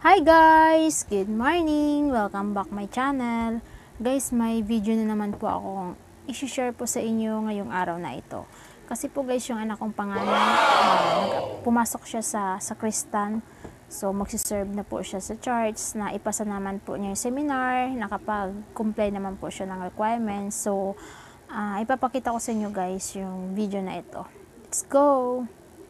Hi guys! Good morning! Welcome back my channel. Guys, may video na naman po akong isi-share po sa inyo ngayong araw na ito. Kasi po guys, yung anak kong panganay, pumasok siya sa Kristan. So, magsiserve na po siya sa church. Na ipasa naman po niya yung seminar. Nakapag-comply naman po siya ng requirements. So, ipapakita ko sa inyo guys yung video na ito. Let's go!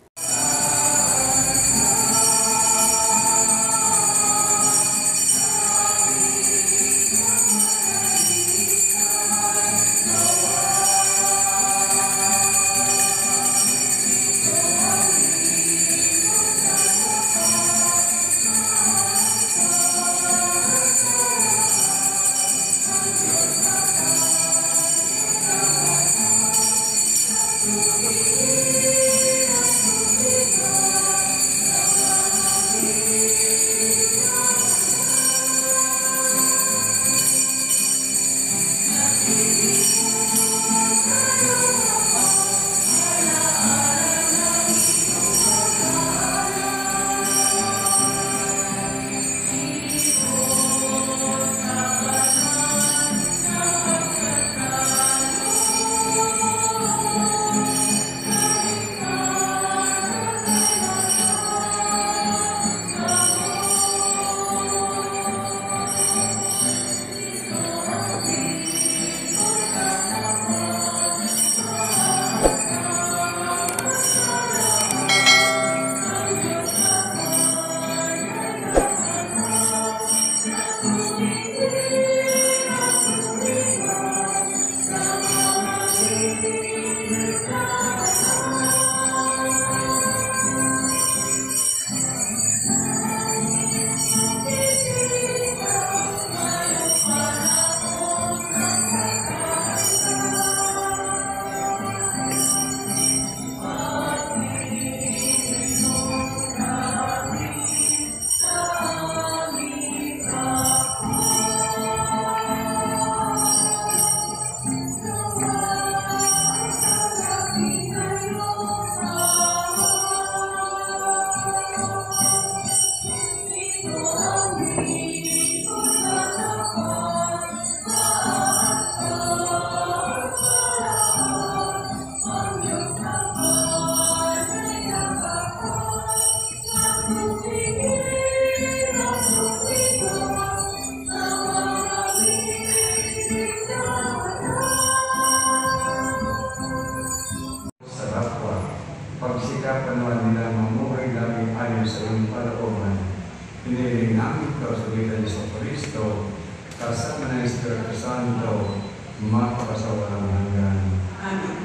Pagsikapan naman nila mamuhay namin ayon sa iyong kalooban. Hinihiling namin ito sa gitan ni Kristo, kasama ng Espiritu Santo, mapakasawalang hanggan. Amen.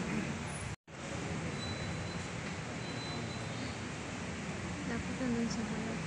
Dapat nandun sa harap.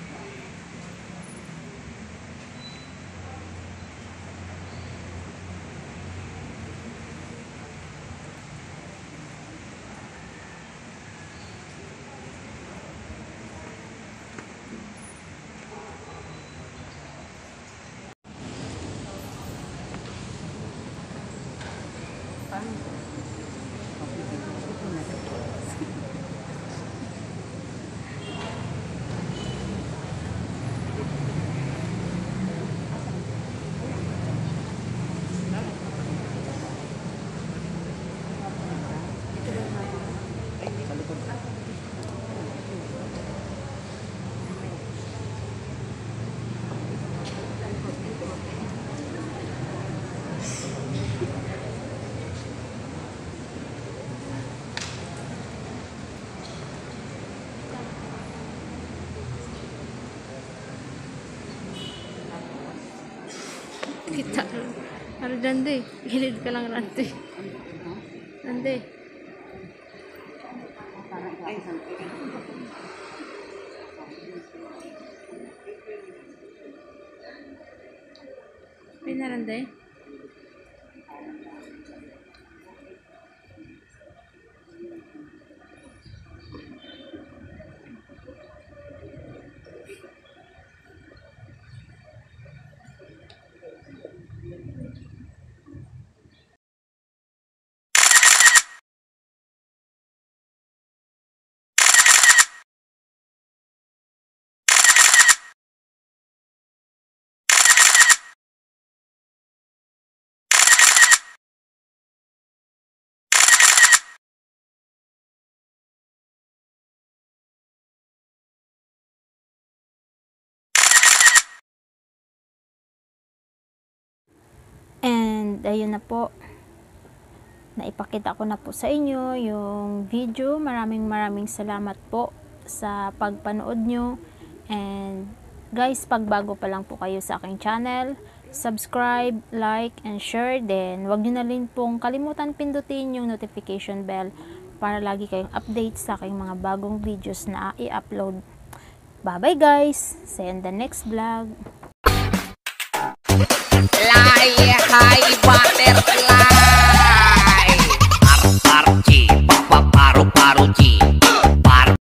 Kita. Ano dande? Gilid ka lang rante. Dande. Pinarande? ayun na po, naipakita ko na po sa inyo yung video. Maraming salamat po sa pagpanood nyo. And guys, pag bago pa lang po kayo sa aking channel, subscribe, like, and share. Then wag nyo na rin pong kalimutan pindutin yung notification bell para lagi kayong update sa aking mga bagong videos na i-upload. Bye bye guys, see you in the next vlog. High water